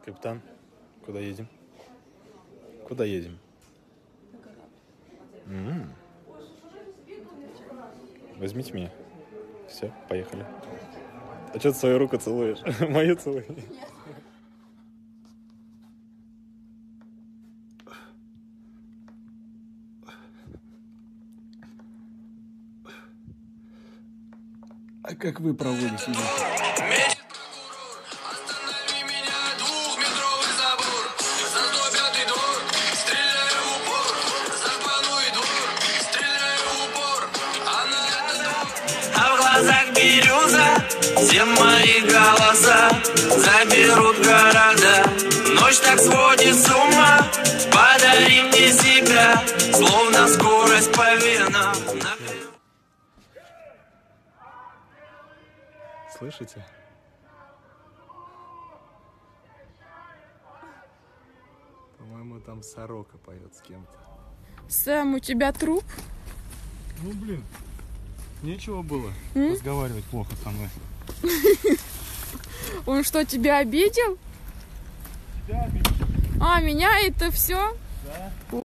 Капитан, куда едем? Куда едем? Возьмите меня. Все, поехали. А что ты свою руку целуешь? Мою целуй. А как вы проводите? А в глазах бирюза, все мои голоса заберут города. Ночь так сводит с ума, подари мне себя, словно скорость по венам. Слышите? По-моему, там сорока поет с кем-то. Сэм, у тебя труп? Ну, блин, нечего было разговаривать плохо со мной. Он что, тебя обидел? Тебя обидел. А, меня это все? Да.